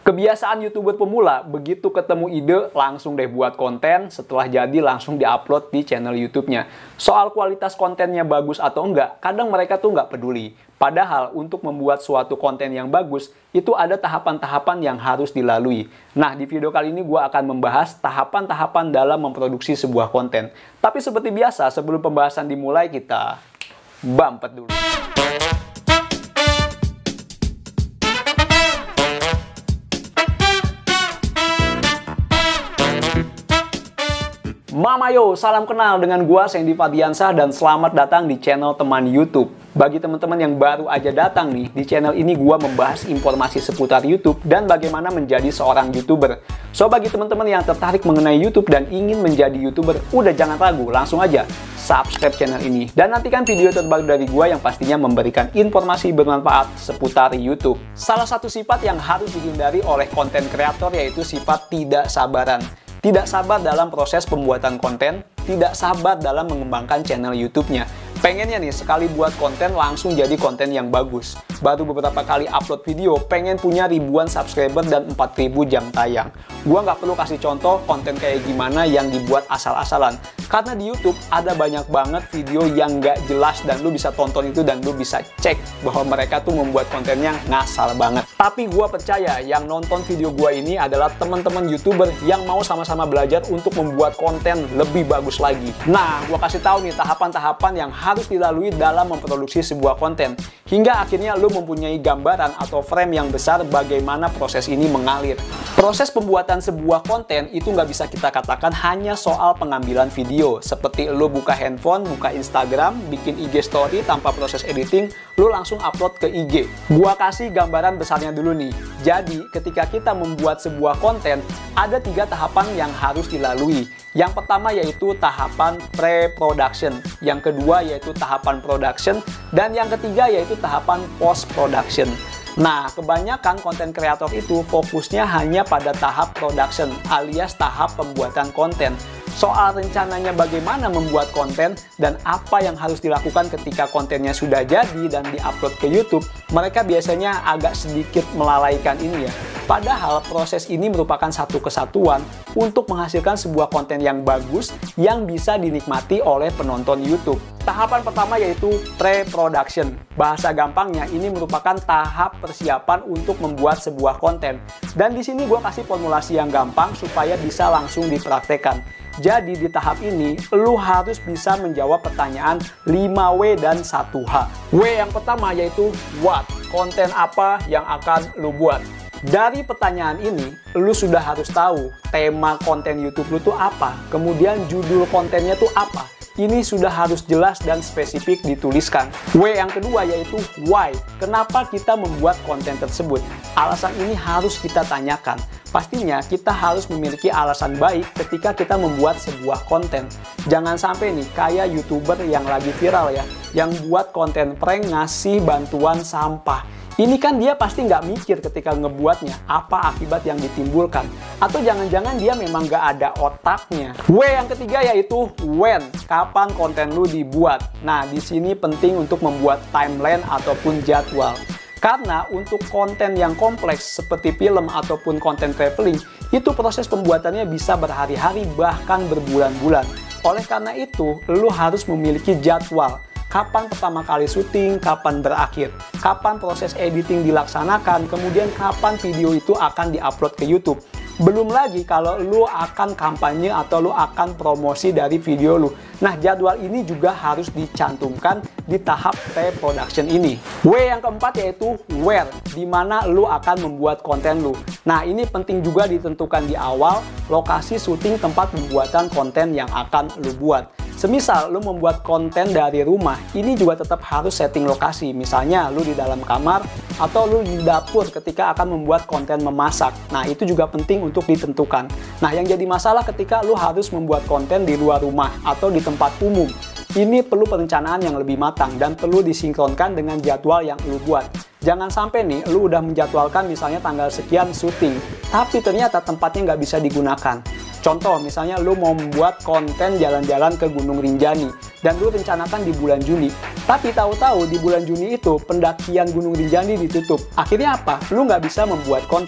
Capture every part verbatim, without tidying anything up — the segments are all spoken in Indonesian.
Kebiasaan YouTuber pemula, begitu ketemu ide, langsung deh buat konten, setelah jadi langsung diupload di channel YouTube-nya. Soal kualitas kontennya bagus atau enggak, kadang mereka tuh nggak peduli. Padahal untuk membuat suatu konten yang bagus, itu ada tahapan-tahapan yang harus dilalui. Nah, di video kali ini gue akan membahas tahapan-tahapan dalam memproduksi sebuah konten. Tapi seperti biasa, sebelum pembahasan dimulai, kita bumpet dulu. Mamayo, salam kenal dengan gua Sandy Fadliansah dan selamat datang di channel teman YouTube. Bagi teman-teman yang baru aja datang nih, di channel ini gua membahas informasi seputar YouTube dan bagaimana menjadi seorang YouTuber. So, bagi teman-teman yang tertarik mengenai YouTube dan ingin menjadi YouTuber, udah jangan ragu, langsung aja subscribe channel ini. Dan nantikan video terbaru dari gua yang pastinya memberikan informasi bermanfaat seputar YouTube. Salah satu sifat yang harus dihindari oleh konten kreator yaitu sifat tidak sabaran. Tidak sabar dalam proses pembuatan konten, tidak sabar dalam mengembangkan channel YouTube-nya. Pengennya nih, sekali buat konten langsung jadi konten yang bagus. Baru beberapa kali upload video, pengen punya ribuan subscriber dan empat ribu jam tayang. Gua nggak perlu kasih contoh konten kayak gimana yang dibuat asal-asalan. Karena di YouTube ada banyak banget video yang nggak jelas dan lu bisa tonton itu dan lu bisa cek bahwa mereka tuh membuat kontennya ngasal banget. Tapi gua percaya yang nonton video gua ini adalah teman-teman YouTuber yang mau sama-sama belajar untuk membuat konten lebih bagus lagi. Nah, gua kasih tahu nih tahapan-tahapan yang harus dilalui dalam memproduksi sebuah konten. Hingga akhirnya lu mempunyai gambaran atau frame yang besar bagaimana proses ini mengalir. Proses pembuatan sebuah konten itu nggak bisa kita katakan hanya soal pengambilan video. Seperti lu buka handphone, buka Instagram, bikin I G story tanpa proses editing, lu langsung upload ke I G. Gua kasih gambaran besarnya dulu nih. Jadi, ketika kita membuat sebuah konten, ada tiga tahapan yang harus dilalui. Yang pertama yaitu tahapan pre-production, yang kedua yaitu tahapan production, dan yang ketiga yaitu tahapan post-production. Nah, kebanyakan konten kreator itu fokusnya hanya pada tahap production alias tahap pembuatan konten. Soal rencananya bagaimana membuat konten dan apa yang harus dilakukan ketika kontennya sudah jadi dan diupload ke YouTube, mereka biasanya agak sedikit melalaikan ini ya. Padahal proses ini merupakan satu kesatuan untuk menghasilkan sebuah konten yang bagus yang bisa dinikmati oleh penonton YouTube. Tahapan pertama yaitu pre-production. Bahasa gampangnya ini merupakan tahap persiapan untuk membuat sebuah konten. Dan di sini gue kasih formulasi yang gampang supaya bisa langsung dipraktekkan. Jadi di tahap ini, lu harus bisa menjawab pertanyaan lima W dan satu H. W yang pertama yaitu what? Konten apa yang akan lu buat? Dari pertanyaan ini, lu sudah harus tahu tema konten YouTube lu tuh apa. Kemudian judul kontennya tuh apa. Ini sudah harus jelas dan spesifik dituliskan. W yang kedua yaitu why. Kenapa kita membuat konten tersebut? Alasan ini harus kita tanyakan. Pastinya kita harus memiliki alasan baik ketika kita membuat sebuah konten. Jangan sampai nih kayak YouTuber yang lagi viral ya, yang buat konten prank ngasih bantuan sampah. Ini kan dia pasti nggak mikir ketika ngebuatnya, apa akibat yang ditimbulkan. Atau jangan-jangan dia memang nggak ada otaknya. W yang ketiga yaitu when, kapan konten lu dibuat. Nah, di sini penting untuk membuat timeline ataupun jadwal. Karena untuk konten yang kompleks seperti film ataupun konten traveling, itu proses pembuatannya bisa berhari-hari bahkan berbulan-bulan. Oleh karena itu, lu harus memiliki jadwal. Kapan pertama kali syuting, kapan berakhir, kapan proses editing dilaksanakan, kemudian kapan video itu akan diupload ke YouTube. Belum lagi kalau lu akan kampanye atau lu akan promosi dari video lu. Nah, jadwal ini juga harus dicantumkan di tahap pre-production ini. W yang keempat yaitu where, di mana lu akan membuat konten lu. Nah, ini penting juga ditentukan di awal lokasi syuting tempat pembuatan konten yang akan lu buat. Semisal lu membuat konten dari rumah, ini juga tetap harus setting lokasi. Misalnya lu di dalam kamar atau lu di dapur ketika akan membuat konten memasak. Nah, itu juga penting untuk ditentukan. Nah, yang jadi masalah ketika lu harus membuat konten di luar rumah atau di tempat umum. Ini perlu perencanaan yang lebih matang dan perlu disinkronkan dengan jadwal yang lu buat. Jangan sampai nih, lu udah menjadwalkan misalnya tanggal sekian syuting, tapi ternyata tempatnya nggak bisa digunakan. Contoh, misalnya lu mau membuat konten jalan-jalan ke Gunung Rinjani dan lu rencanakan di bulan Juni. Tapi tahu-tahu di bulan Juni itu pendakian Gunung Rinjani ditutup. Akhirnya apa? Lu nggak bisa membuat konten.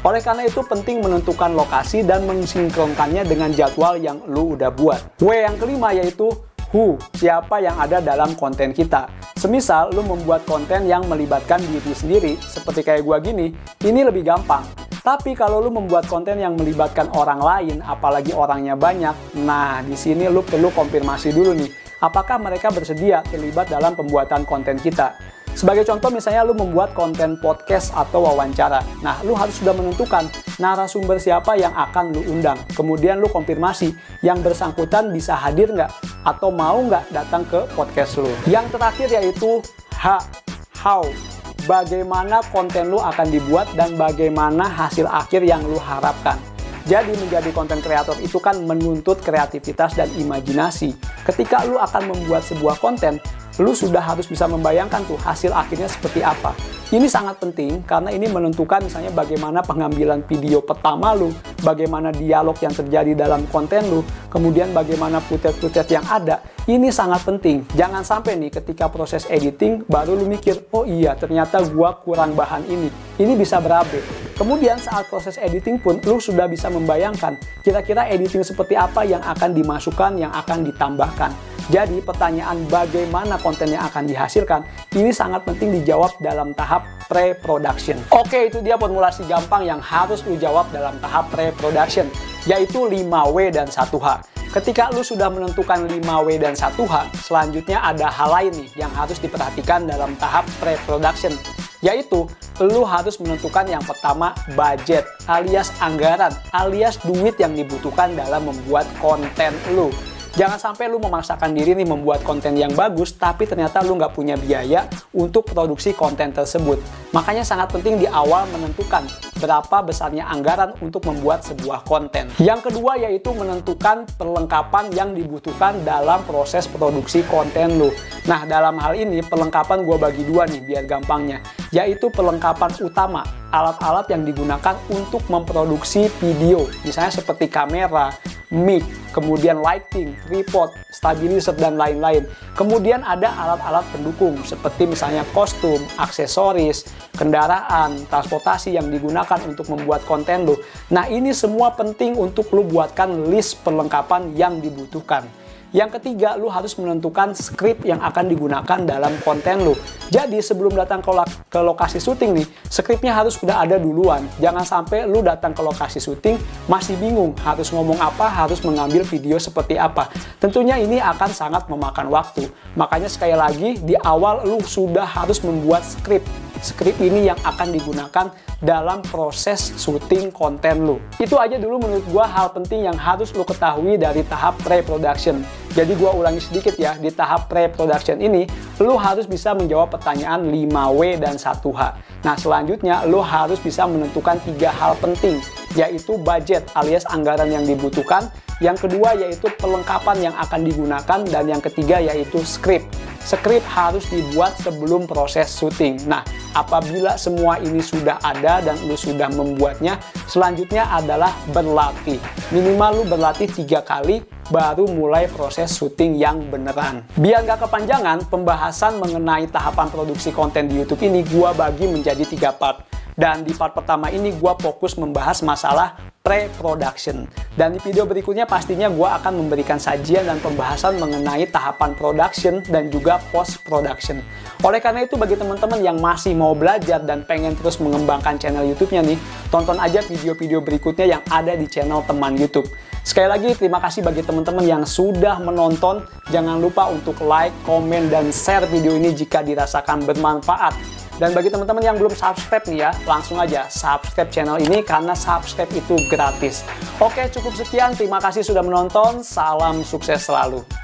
Oleh karena itu penting menentukan lokasi dan mensinkronkannya dengan jadwal yang lu udah buat. W yang kelima yaitu who, siapa yang ada dalam konten kita. Semisal lu membuat konten yang melibatkan diri sendiri, seperti kayak gua gini, ini lebih gampang. Tapi kalau lu membuat konten yang melibatkan orang lain, apalagi orangnya banyak, nah di sini lu perlu konfirmasi dulu nih, apakah mereka bersedia terlibat dalam pembuatan konten kita. Sebagai contoh misalnya lu membuat konten podcast atau wawancara. Nah, lu harus sudah menentukan narasumber siapa yang akan lu undang. Kemudian lu konfirmasi yang bersangkutan bisa hadir nggak atau mau nggak datang ke podcast lu. Yang terakhir yaitu H, how. Bagaimana konten lu akan dibuat dan bagaimana hasil akhir yang lu harapkan. Jadi menjadi konten kreator itu kan menuntut kreativitas dan imajinasi. Ketika lu akan membuat sebuah konten, lu sudah harus bisa membayangkan tuh hasil akhirnya seperti apa. Ini sangat penting karena ini menentukan misalnya bagaimana pengambilan video pertama lu, bagaimana dialog yang terjadi dalam konten lu, kemudian bagaimana footage-footage yang ada. Ini sangat penting. Jangan sampai nih ketika proses editing baru lu mikir, oh iya ternyata gua kurang bahan ini. Ini bisa berabe. Kemudian saat proses editing pun lu sudah bisa membayangkan kira-kira editing seperti apa yang akan dimasukkan, yang akan ditambahkan. Jadi pertanyaan bagaimana konten yang akan dihasilkan ini sangat penting dijawab dalam tahap pre-production. Oke, itu dia formulasi gampang yang harus lu jawab dalam tahap pre-production, yaitu lima W dan satu H. Ketika lu sudah menentukan lima W dan satu H, selanjutnya ada hal lain nih yang harus diperhatikan dalam tahap pre-production, yaitu lu harus menentukan yang pertama budget alias anggaran alias duit yang dibutuhkan dalam membuat konten lu. Jangan sampai lu memaksakan diri nih membuat konten yang bagus, tapi ternyata lu nggak punya biaya untuk produksi konten tersebut. Makanya sangat penting di awal menentukan berapa besarnya anggaran untuk membuat sebuah konten. Yang kedua yaitu menentukan perlengkapan yang dibutuhkan dalam proses produksi konten lu. Nah, dalam hal ini perlengkapan gua bagi dua nih biar gampangnya, yaitu perlengkapan utama, alat-alat yang digunakan untuk memproduksi video, misalnya seperti kamera, mic, kemudian lighting, tripod, stabilizer, dan lain-lain. Kemudian ada alat-alat pendukung seperti misalnya kostum, aksesoris, kendaraan, transportasi yang digunakan untuk membuat konten lu. Nah, ini semua penting untuk lu buatkan list perlengkapan yang dibutuhkan. Yang ketiga, lu harus menentukan skrip yang akan digunakan dalam konten lu. Jadi sebelum datang ke, lo ke lokasi syuting nih, skripnya harus sudah ada duluan. Jangan sampai lu datang ke lokasi syuting masih bingung harus ngomong apa, harus mengambil video seperti apa. Tentunya ini akan sangat memakan waktu. Makanya sekali lagi di awal lu sudah harus membuat skrip. Skrip ini yang akan digunakan dalam proses syuting konten lu. Itu aja dulu menurut gua hal penting yang harus lu ketahui dari tahap pre-production. Jadi gua ulangi sedikit ya, di tahap pre-production ini lu harus bisa menjawab pertanyaan lima W dan satu H. Nah, selanjutnya lu harus bisa menentukan tiga hal penting, yaitu budget alias anggaran yang dibutuhkan, yang kedua yaitu perlengkapan yang akan digunakan, dan yang ketiga yaitu skrip. Skrip harus dibuat sebelum proses syuting. Nah, apabila semua ini sudah ada dan lu sudah membuatnya, selanjutnya adalah berlatih. Minimal lu berlatih tiga kali baru mulai proses syuting yang beneran. Biar gak kepanjangan, pembahasan mengenai tahapan produksi konten di YouTube ini gua bagi menjadi tiga part. Dan di part pertama ini gua fokus membahas masalah pre-production. Dan di video berikutnya pastinya gua akan memberikan sajian dan pembahasan mengenai tahapan production dan juga post-production. Oleh karena itu bagi teman-teman yang masih mau belajar dan pengen terus mengembangkan channel YouTube-nya nih, tonton aja video-video berikutnya yang ada di channel Teman YouTube. Sekali lagi terima kasih bagi teman-teman yang sudah menonton. Jangan lupa untuk like, komen, dan share video ini jika dirasakan bermanfaat. Dan bagi teman-teman yang belum subscribe nih ya, langsung aja subscribe channel ini karena subscribe itu gratis. Oke, cukup sekian. Terima kasih sudah menonton. Salam sukses selalu.